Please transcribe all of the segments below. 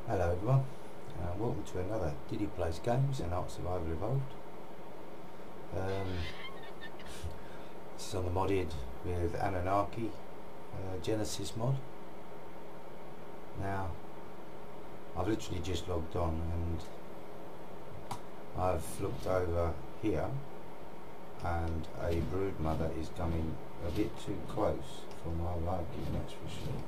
Hello everyone, welcome to another Diddy Plays Games and Ark Survival Evolved. This is on the modded with Anunnaki Genesis mod. Now, I've literally just logged on and I've looked over here and a brood mother is coming a bit too close for my liking, that's for sure.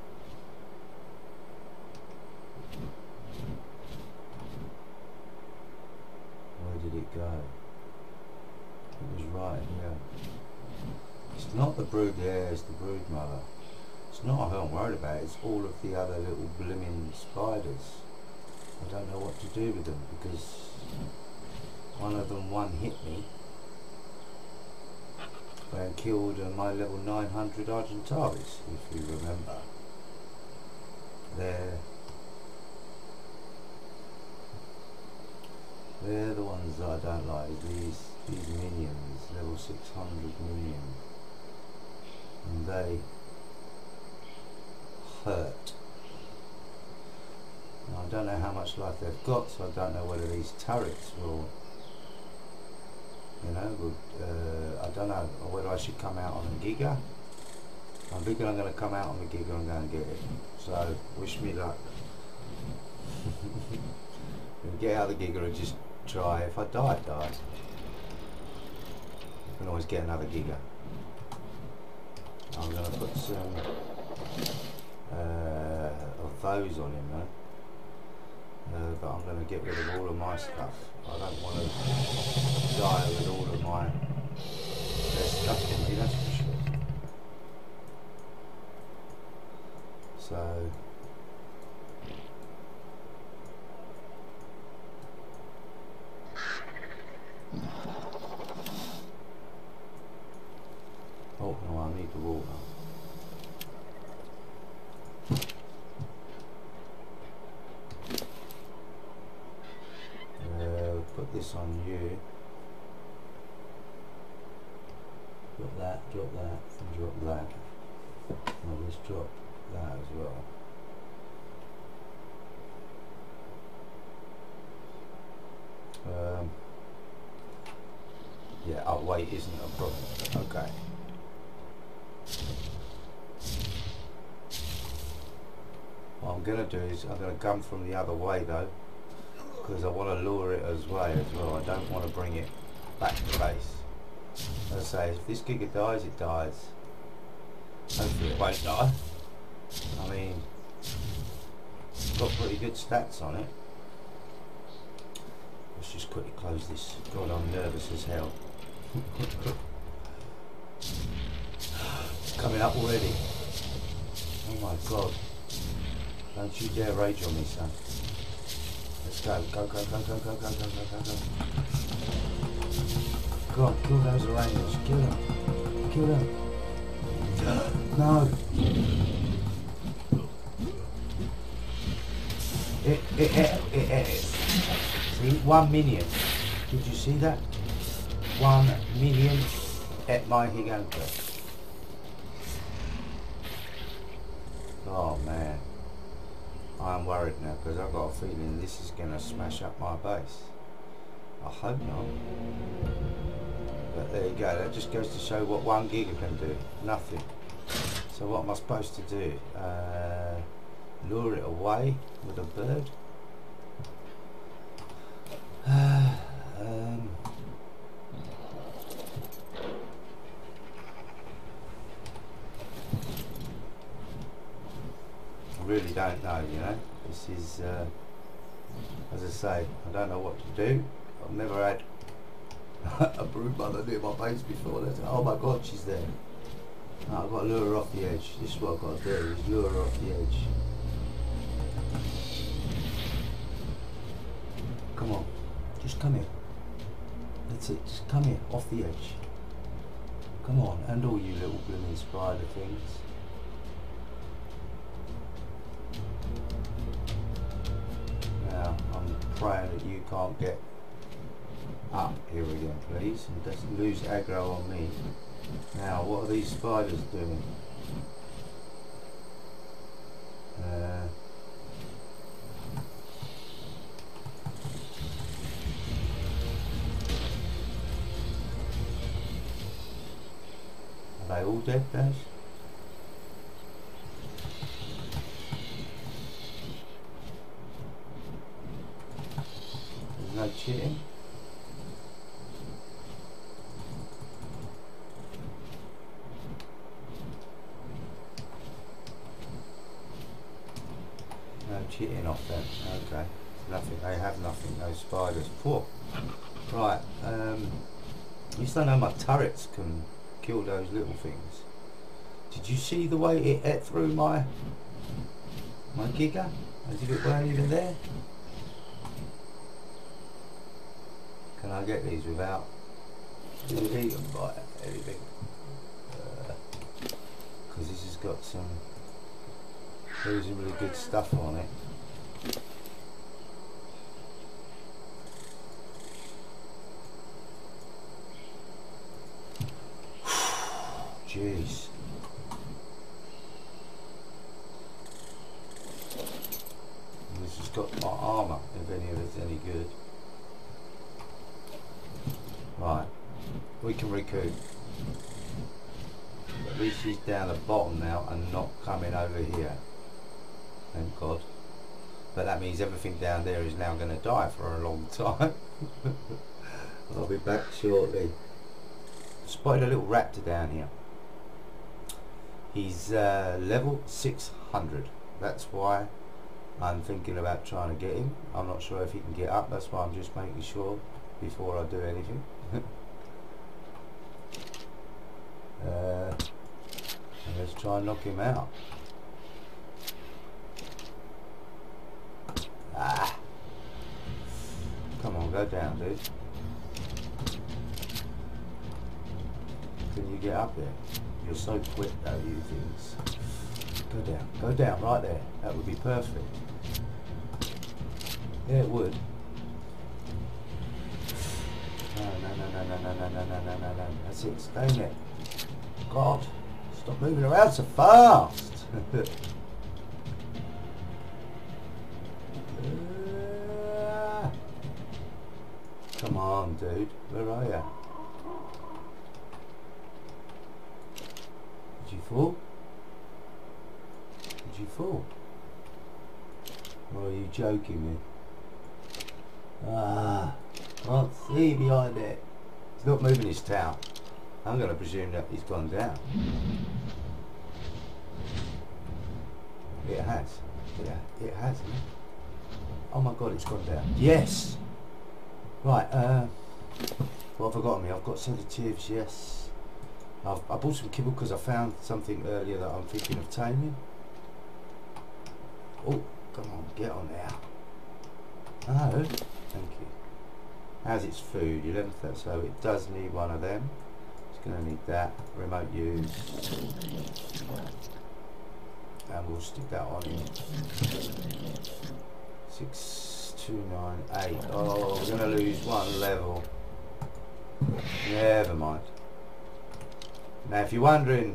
Where did it go? It was right here. It's not the brood there, it's the brood mother. It's not what I'm worried about, it's all of the other little blooming spiders. I don't know what to do with them because one of them hit me and killed my level 900 Argentavis, if you remember. They're the ones that I don't like, these minions, level 600 minion, and they hurt. Now, I don't know how much life they've got, so I don't know whether these turrets will, I don't know whether I should come out on a Giga. I'm thinking I'm going to come out on the Giga and go and get it, so wish me luck. Get out of the Giga and just try. If I die, I die. I can always get another Giga. I'm going to put some of those on him though. But I'm going to get rid of all of my stuff. I don't want to die with all of my best stuff in me, that's for sure. So oh no, I need the water. Put this on you. Drop that, and drop that. Now let's drop that as well. Yeah, our weight isn't a problem. Okay. What I'm going to do is I'm going to come from the other way though, because I want to lure it as well. I don't want to bring it back to base. As I say, if this Giga dies, it dies. Hopefully it won't die. I mean, it's got pretty good stats on it. Let's just quickly close this. God, I'm nervous as hell. It's coming up already. Oh my God. Don't you dare rage on me, son. Let's go. Go. Go on, kill those orangutanans. Kill them. Kill them. No. It. See, 1 million. Did you see that? 1 million at my Giganta. Oh man. I'm worried now because I've got a feeling this is going to smash up my base. I hope not. But there you go, that just goes to show what 1 Giga can do. Nothing. So what am I supposed to do? Lure it away with a bird? I really don't know, you know. This is, as I say, I don't know what to do. I've never had a brood mother near my base before. Oh my God, she's there. No, I've got to lure her off the edge. This is what I've got to do, is lure her off the edge. Come on, just come here. That's it, just come here, off the edge. Come on, and all you little blooming spider things. Now, I'm praying that you can't get up here again, please, and doesn't lose aggro on me. Now, what are these spiders doing? all dead, Dash? There's no cheating? No cheating off them, okay. Nothing, they have nothing, no spiders. Poor. Right, at least I know my turrets can kill those little things. Did you see the way it ate through my Giga? As if it weren't even there? Can I get these without being eaten by anything? Because this has got some reasonably good stuff on it. Jeez. This has got my armour, if any of it's any good. Right, we can recoup. At least she's down the bottom now and not coming over here. Thank God. But that means everything down there is now going to die for a long time. I'll be back shortly. Spotted a little raptor down here. He's level 600. That's why I'm thinking about trying to get him. I'm not sure if he can get up. That's why I'm just making sure before I do anything. And let's try and knock him out. Ah! Come on, go down, dude. Can you get up there? You're so quick though, you things. Go down, right there. That would be perfect. Yeah, it would. No. That's it, stay there. God, stop moving around so fast. Come on, dude. Where are you? Did you fall? Did you fall? Or are you joking me? Ah, can't see behind it. He's not moving his tail. I'm going to presume that he's gone down. It has. Yeah, it has, isn't it? Oh my God, it's gone down. Yes! Right, what have I got on me? I've got sedatives, yes. I bought some kibble because I found something earlier that I'm thinking of taming. Oh, come on, get on there. Oh, thank you. How's its food? 11th, so it does need one of them. It's going to need that. Remote use. And we'll stick that on in. 6298. Oh, we're going to lose one level. Never mind. Now, if you're wondering,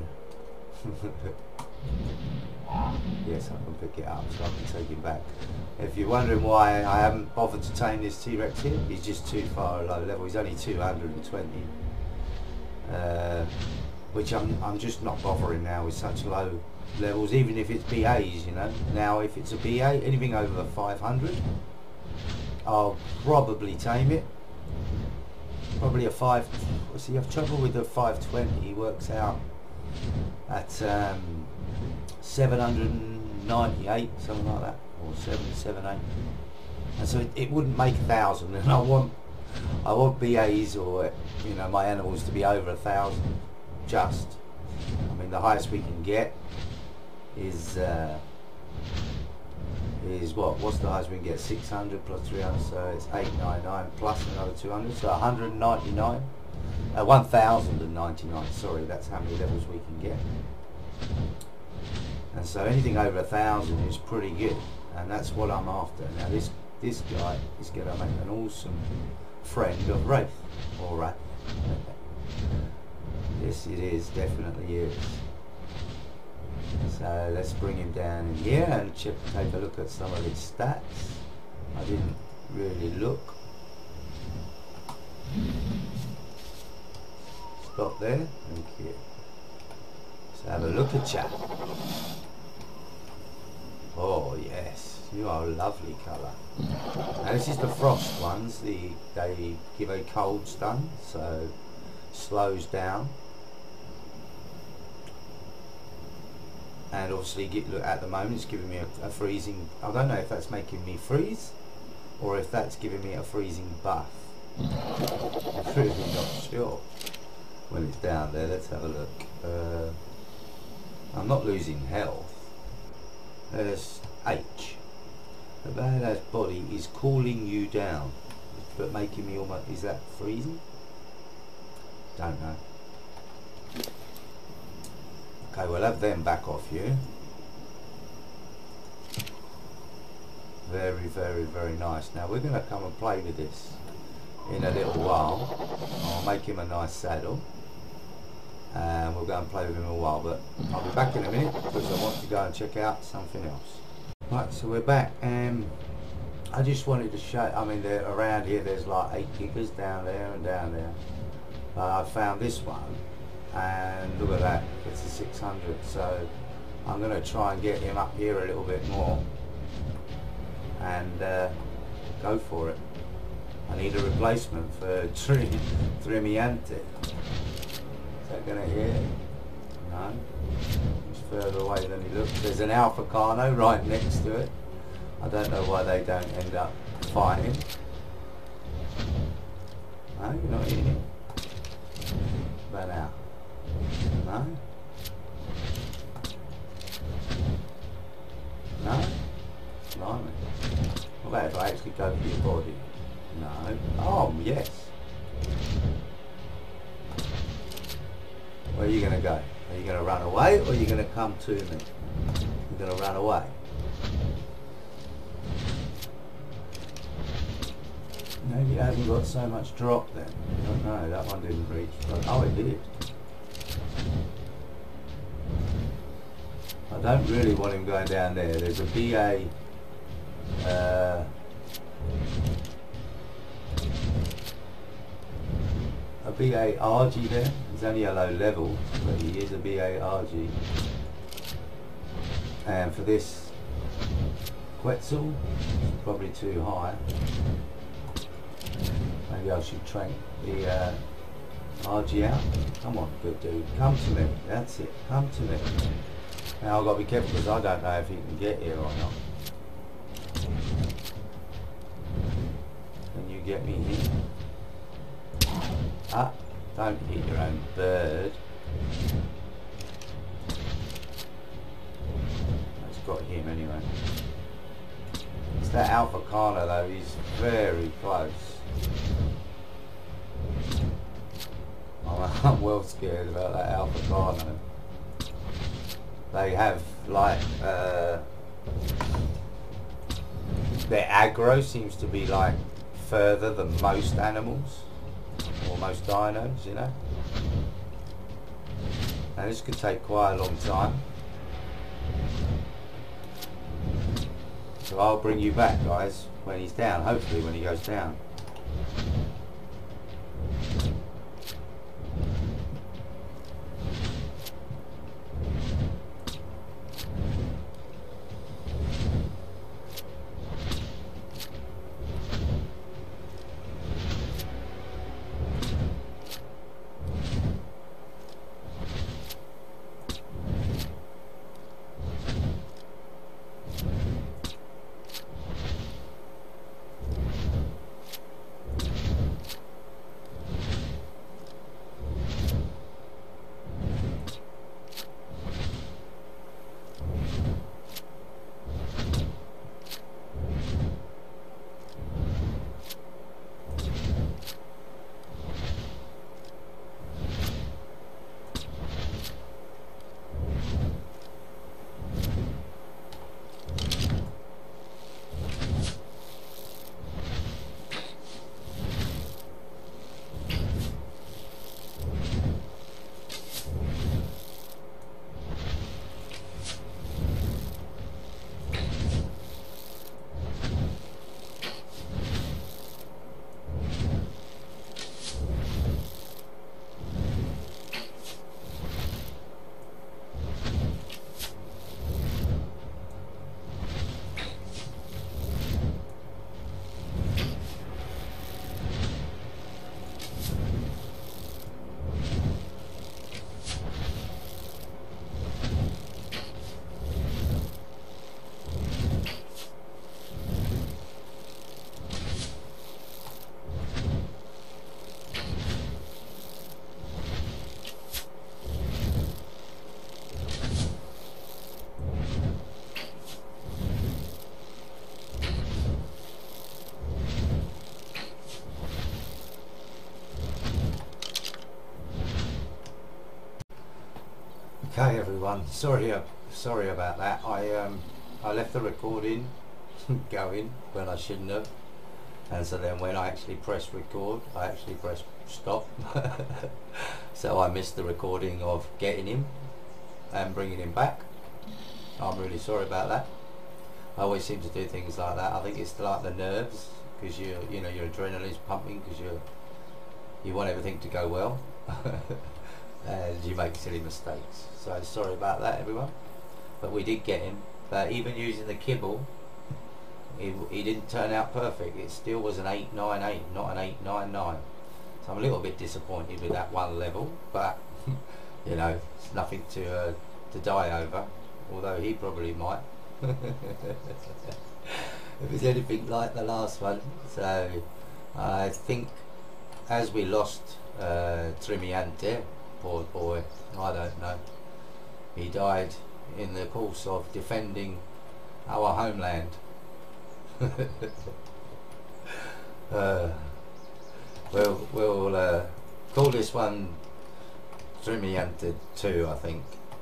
yes, I can pick it up, so I can take it back. If you're wondering why I haven't bothered to tame this T-Rex here, he's just too far low level. He's only 220, which I'm just not bothering now with such low levels, even if it's BAs, you know. Now, if it's a BA, anything over 500, I'll probably tame it. Probably a 5. See, I've trouble with the 520. He works out at 798, something like that, or 778. And so it wouldn't make 1,000. And I want BAs, or you know, my animals to be over 1,000. Just, I mean, the highest we can get is what? What's the highest we can get? 600 plus 300, so it's 899 plus another 200, so 199. 1,099. Sorry, that's how many levels we can get. And so anything over 1,000 is pretty good, and that's what I'm after. Now this guy is going to make an awesome friend of Wraith, or Rat. Yes, it is, definitely is. So let's bring him down in here and take a look at some of his stats. I didn't really look. Stop there, thank you. Let's have a look at ya. Oh yes, you are a lovely colour. Now this is the frost ones. They give a cold stun, so slows down. And obviously, look, at the moment it's giving me a freezing. I don't know if that's making me freeze or if that's giving me a freezing buff. I'm really not sure when it's down there. Let's have a look. I'm not losing health. There's H. The badass body is cooling you down, but making me almost. Is that freezing? Don't know. Okay, we'll have them back off you. Very, very, very nice. Now we're going to come and play with this in a little while. I'll make him a nice saddle. And we'll go and play with him in a while. But I'll be back in a minute because I want to go and check out something else. Right, so we're back. I just wanted to show, I mean, around here there's like 8 gigas down there and down there. I found this one. And look at that, it's a 600, so I'm going to try and get him up here a little bit more and go for it. I need a replacement for Trimiante. Is that going to hit? No, it's further away than he looks. There's an Alpha Carno right next to it. I don't know why they don't end up fighting. No, you're not hitting him. But now. No? No? Blimey. What about if I actually go for your body? No. Oh, yes. Where are you going to go? Are you going to run away or are you going to come to me? You're going to run away. Maybe it hasn't got so much drop then. I don't know, that one didn't reach. But, oh, it did. I don't really want him going down there. There's a BA RG there. He's only a low level, but he is a BA RG. And for this Quetzal, it's probably too high. Maybe I should train the RG out. Come on, good dude. Come to me. That's it. Come to me. Now I've got to be careful because I don't know if he can get here or not. Can you get me here? Ah, don't hit your own bird. That's got him anyway. It's that Alpha Carno though, he's very close. I'm well scared about that Alpha Carno. They have like their aggro seems to be like further than most animals or most dinos, you know. Now this could take quite a long time, so I'll bring you back, guys, when he's down. Hopefully when he goes down. Okay everyone, sorry about that. I left the recording going when I shouldn't have, and so then when I actually pressed record, I actually pressed stop. So I missed the recording of getting him and bringing him back. I'm really sorry about that. I always seem to do things like that. I think it's like the nerves, because you know your adrenaline's pumping because you want everything to go well. And you make silly mistakes. So sorry about that everyone, but we did get him. But even using the kibble, he didn't turn out perfect. It still was an 898, not an 899. So I'm a little bit disappointed with that one level, but you know, it's nothing to die over, although he probably might. If it's anything like the last one. So I think as we lost Trimiante, poor boy, I don't know, he died in the course of defending our homeland. We'll call this one Trimiante 2, I think.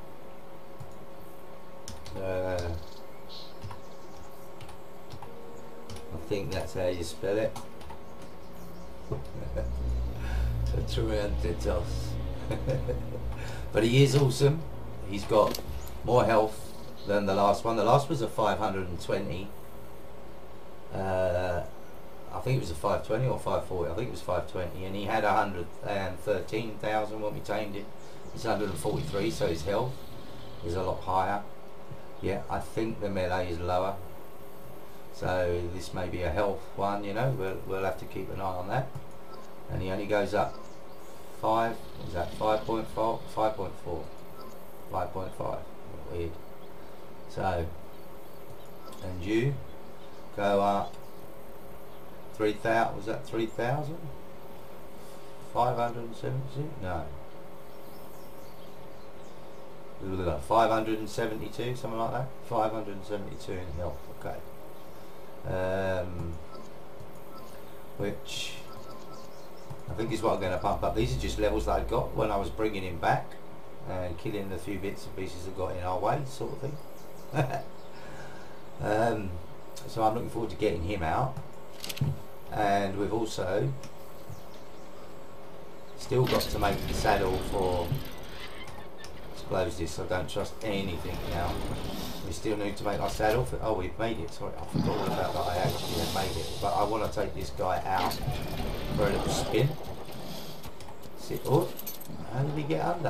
I think that's how you spell it. Trimiante 2. But he is awesome. He's got more health than the last one. The last was a 520. I think it was a 520 or 540. I think it was 520, and he had 113,000 when we tamed him. He's 143, so his health is a lot higher. Yeah, I think the melee is lower, so this may be a health one. You know, we'll have to keep an eye on that. And he only goes up 5. Is that 5.4? 5.4. 5.5. Weird. So, and you go up 3,000. Was that 3,000? 570? No. 572, something like that. 572 in health. Okay. Which I think is what I'm going to pump up. These are just levels that I got when I was bringing him back and killing the few bits and pieces that got in our way, sort of thing. So I'm looking forward to getting him out, and we've also still got to make the saddle for. Let's close this. I don't trust anything now. We still need to make our saddle for. Oh, we've made it. Sorry, I forgot all about that. I actually have made it, but I want to take this guy out for a little spin. Sit. Oh, how did he get under?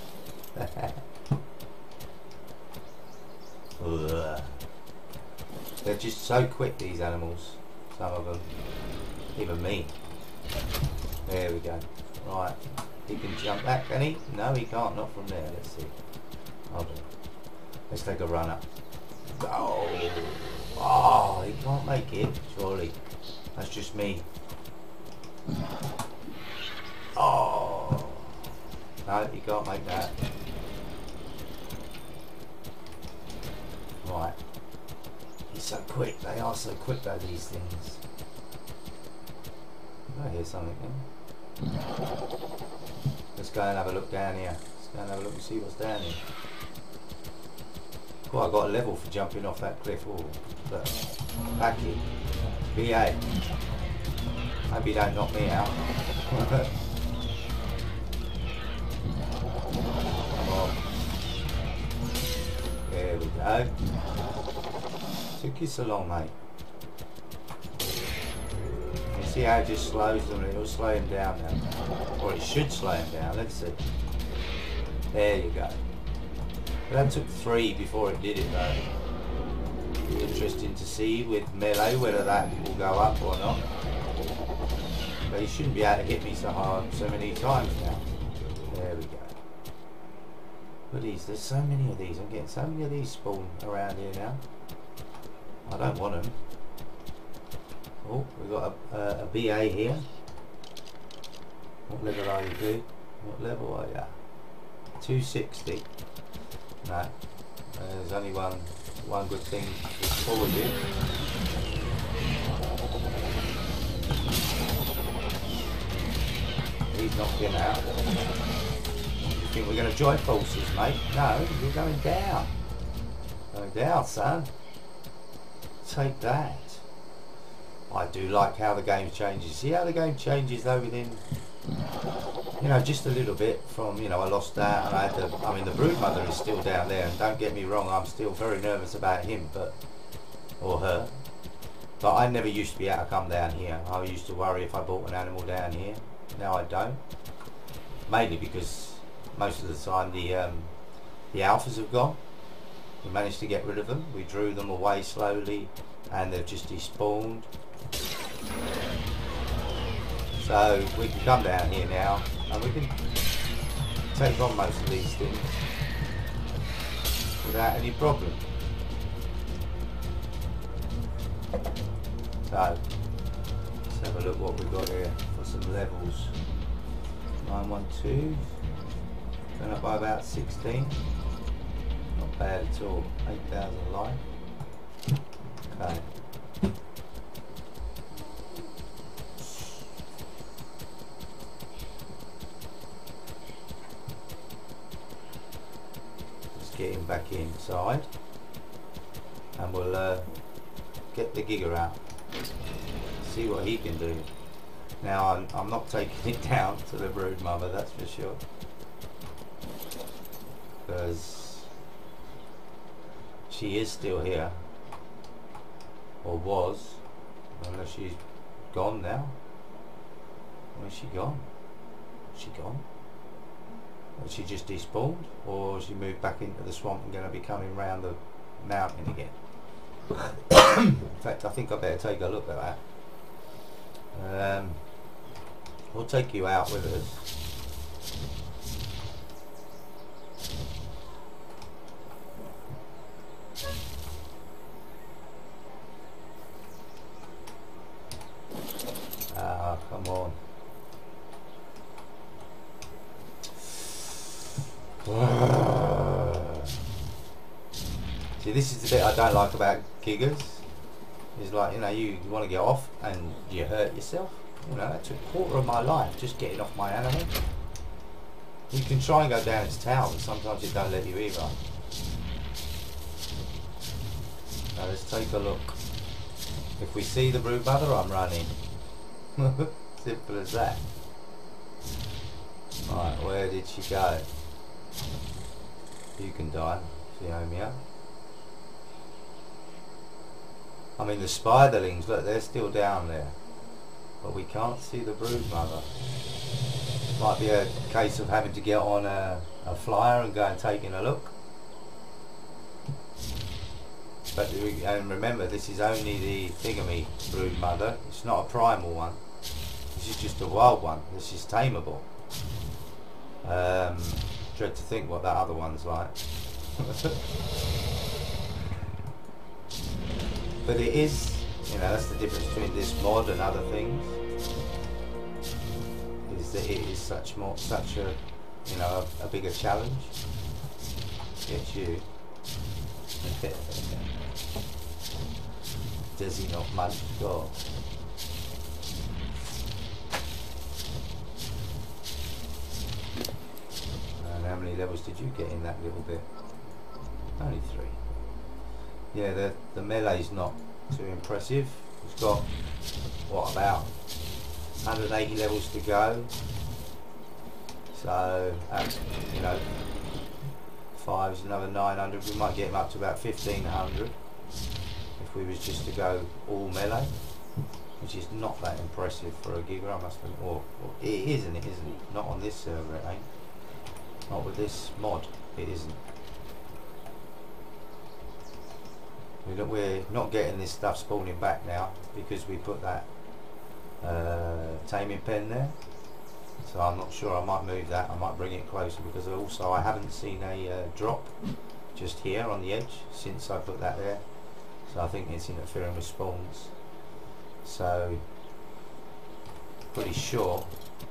They're just so quick, these animals, some of them, even me. There we go. Right, he can jump that, can he? No, he can't, not from there. Let's see. Hold on. Let's take a run up. Oh, oh, he can't make it, surely. That's just me. Oh, no, he can't make that. Right. He's so quick. They are so quick though, these things. I hear something then. Let's go and have a look down here. Let's go and have a look and see what's down here. Cool, I got a level for jumping off that cliff. Oh, but packy. BA. Hope you don't knock me out. Come on. There we go. Took you so long, mate. You see how it just slows them? It'll slow him down now. Or it should slow him down. Let's see. There you go. But that took 3 before it did it though. Interesting to see with melee whether that will go up or not. But he shouldn't be able to hit me so hard so many times now. There we go. Look at these. There's so many of these. I'm getting so many of these spawn around here now. I don't want them. Oh, we've got a BA here. What level are you, dude? What level are you? 260. No. There's only one good thing for you. He's knocked him out. think we're going to join forces, mate? No, we're going down. Going down, son. Take that. I do like how the game changes. See how the game changes though within, you know, just a little bit from, you know, I lost that and I had to, I mean, the broodmother is still down there, and don't get me wrong, I'm still very nervous about him, but, or her. But I never used to be able to come down here. I used to worry if I bought an animal down here. Now I don't. Mainly because most of the time the alphas have gone. We managed to get rid of them. We drew them away slowly and they've just despawned. So we can come down here now and we can take on most of these things without any problem. So let's have a look what we've got here for some levels. 912, going up by about 16. Not bad at all. 8,000 life. Okay. Let's get him back inside and we'll get the Giga out. See what he can do. Now I'm not taking it down to the brood mother, that's for sure, because she is still here, or was, unless she's gone now. Where's she gone? Is she gone? Has she just despawned, or she moved back into the swamp and going to be coming round the mountain again? In fact, I think I better take a look at that. We'll take you out with us. Ah, come on. See, this is the bit I don't like about Gigas. It's like, you know, you want to get off and you hurt yourself. You know, that took a quarter of my life just getting off my animal. You can try and go down its tail, but sometimes it don't let you either. Now let's take a look. If we see the brood mother, I'm running. Simple as that. Right, where did she go? You can die, Fiomia. I mean, the spiderlings, look, they're still down there. But we can't see the brood mother. Might be a case of having to get on a flyer and go and taking a look. But and remember, this is only the thingamy brood mother. It's not a primal one. This is just a wild one. This is tameable. Dread to think what that other one's like. But it is, you know, that's the difference between this mod and other things. Is that it is such a, you know, a bigger challenge. Get you. Does he not munch God? And how many levels did you get in that little bit? Only 3. Yeah, the melee's not too impressive. It's got, what, about 180 levels to go. So, you know, 5's another 900. We might get him up to about 1500 if we was just to go all melee, which is not that impressive for a Giga, I must admit. Or it is and it isn't. Not on this server, it ain't. Not with this mod, it isn't. We're not getting this stuff spawning back now because we put that taming pen there. So I'm not sure, I might move that, I might bring it closer, because also I haven't seen a drop just here on the edge since I put that there. So I think it's interfering with spawns. So pretty sure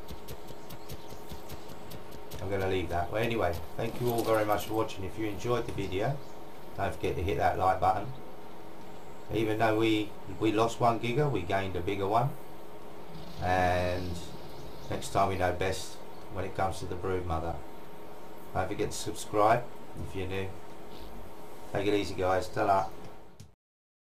I'm going to leave that. Well, anyway, thank you all very much for watching. If you enjoyed the video, don't forget to hit that like button. Even though we lost 1 Giga, we gained a bigger one, and next time we know best when it comes to the brood mother. Don't forget to subscribe if you're new. Take it easy guys, ta-ra.